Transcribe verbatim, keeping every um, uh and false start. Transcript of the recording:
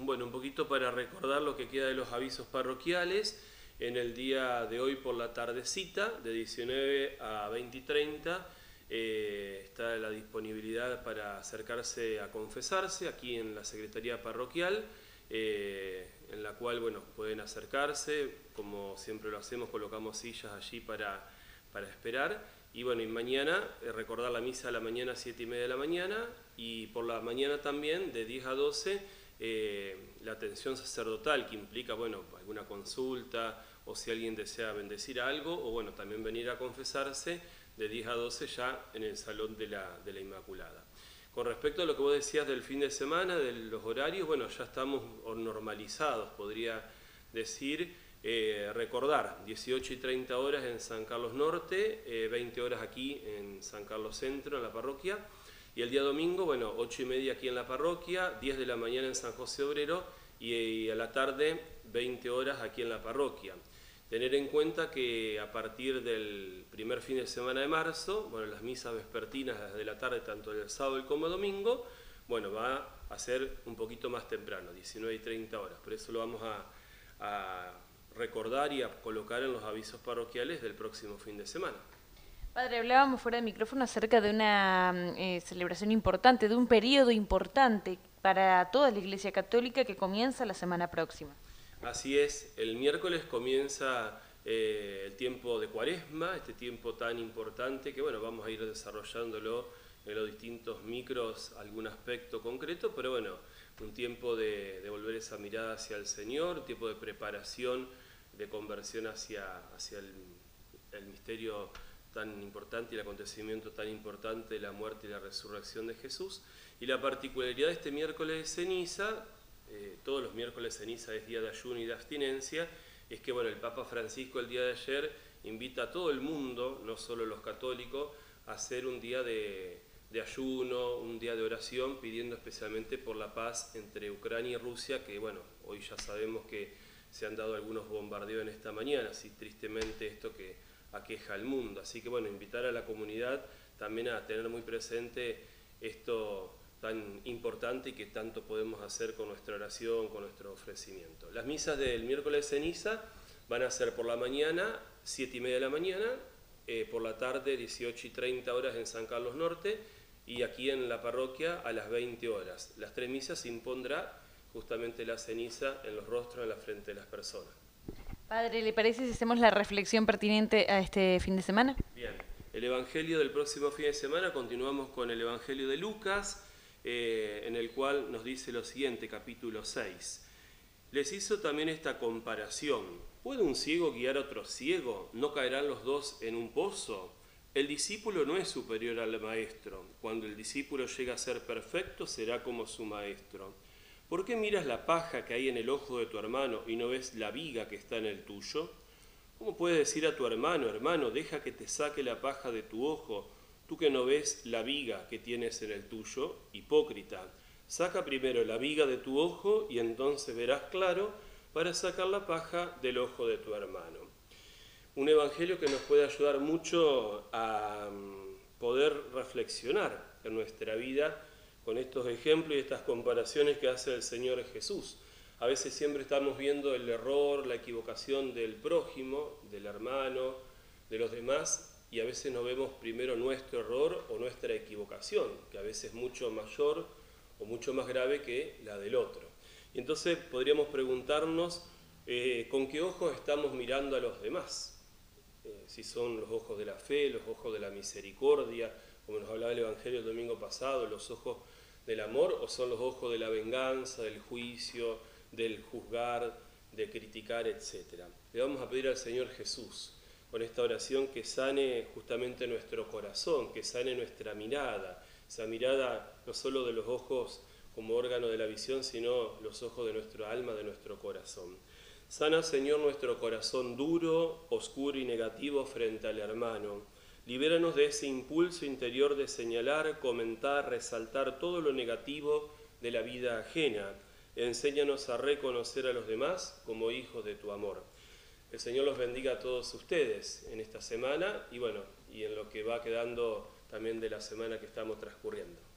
bueno, un poquito para recordar lo que queda de los avisos parroquiales. En el día de hoy por la tardecita, de diecinueve a veinte y treinta, eh, está la disponibilidad para acercarse a confesarse aquí en la Secretaría Parroquial, eh, en la cual, bueno, pueden acercarse, como siempre lo hacemos, colocamos sillas allí para, para esperar. Y bueno, y mañana, eh, recordar la misa a la mañana, siete y media de la mañana, y por la mañana también, de diez a doce, eh, la atención sacerdotal, que implica, bueno, alguna consulta, o si alguien desea bendecir algo, o bueno, también venir a confesarse, de diez a doce ya en el Salón de la, de la Inmaculada. Con respecto a lo que vos decías del fin de semana, de los horarios, bueno, ya estamos normalizados, podría decir. Eh, recordar, dieciocho y treinta horas en San Carlos Norte, eh, veinte horas aquí en San Carlos Centro, en la parroquia, y el día domingo, bueno, ocho y media aquí en la parroquia, diez de la mañana en San José Obrero, y, y a la tarde, veinte horas aquí en la parroquia. Tener en cuenta que a partir del primer fin de semana de marzo, bueno, las misas vespertinas de la tarde, tanto el sábado como el domingo, bueno, va a ser un poquito más temprano, diecinueve y treinta horas, por eso lo vamos a, a recordar y a colocar en los avisos parroquiales del próximo fin de semana. Padre, hablábamos fuera de micrófono acerca de una eh, celebración importante, de un periodo importante para toda la Iglesia Católica que comienza la semana próxima. Así es, el miércoles comienza eh, el tiempo de Cuaresma, este tiempo tan importante que bueno, vamos a ir desarrollándolo en los distintos micros, algún aspecto concreto, pero bueno, un tiempo de, de volver esa mirada hacia el Señor, un tiempo de preparación, de conversión hacia, hacia el, el misterio tan importante y el acontecimiento tan importante de la muerte y la resurrección de Jesús. Y la particularidad de este miércoles de ceniza, eh, todos los miércoles de ceniza es día de ayuno y de abstinencia, es que bueno, el Papa Francisco el día de ayer invita a todo el mundo, no solo los católicos, a hacer un día de, de ayuno, un día de oración, pidiendo especialmente por la paz entre Ucrania y Rusia, que bueno, hoy ya sabemos que se han dado algunos bombardeos en esta mañana, así tristemente esto que aqueja al mundo. Así que bueno, invitar a la comunidad también a tener muy presente esto tan importante y que tanto podemos hacer con nuestra oración, con nuestro ofrecimiento. Las misas del miércoles de ceniza van a ser por la mañana, siete y media de la mañana, eh, por la tarde, dieciocho y treinta horas en San Carlos Norte, y aquí en la parroquia a las veinte horas. Las tres misas se impondrá justamente la ceniza en los rostros, en la frente de las personas. Padre, ¿le parece si hacemos la reflexión pertinente a este fin de semana? Bien, el Evangelio del próximo fin de semana, continuamos con el Evangelio de Lucas, eh, en el cual nos dice lo siguiente, capítulo seis. Les hizo también esta comparación. ¿Puede un ciego guiar a otro ciego? ¿No caerán los dos en un pozo? El discípulo no es superior al maestro. Cuando el discípulo llega a ser perfecto, será como su maestro. ¿Por qué miras la paja que hay en el ojo de tu hermano y no ves la viga que está en el tuyo? ¿Cómo puedes decir a tu hermano, hermano, deja que te saque la paja de tu ojo, tú que no ves la viga que tienes en el tuyo? Hipócrita, saca primero la viga de tu ojo y entonces verás claro para sacar la paja del ojo de tu hermano. Un evangelio que nos puede ayudar mucho a poder reflexionar en nuestra vida con estos ejemplos y estas comparaciones que hace el Señor Jesús. A veces siempre estamos viendo el error, la equivocación del prójimo, del hermano, de los demás, y a veces no vemos primero nuestro error o nuestra equivocación, que a veces es mucho mayor o mucho más grave que la del otro. Y entonces podríamos preguntarnos eh, con qué ojos estamos mirando a los demás. Eh, si son los ojos de la fe, los ojos de la misericordia, como nos hablaba el Evangelio el domingo pasado, los ojos del amor, o son los ojos de la venganza, del juicio, del juzgar, de criticar, etcétera. Le vamos a pedir al Señor Jesús, con esta oración, que sane justamente nuestro corazón, que sane nuestra mirada, esa mirada no solo de los ojos como órgano de la visión, sino los ojos de nuestro alma, de nuestro corazón. Sana, Señor, nuestro corazón duro, oscuro y negativo frente al hermano. Libéranos de ese impulso interior de señalar, comentar, resaltar todo lo negativo de la vida ajena. Enséñanos a reconocer a los demás como hijos de tu amor. El Señor los bendiga a todos ustedes en esta semana y bueno, y en lo que va quedando también de la semana que estamos transcurriendo.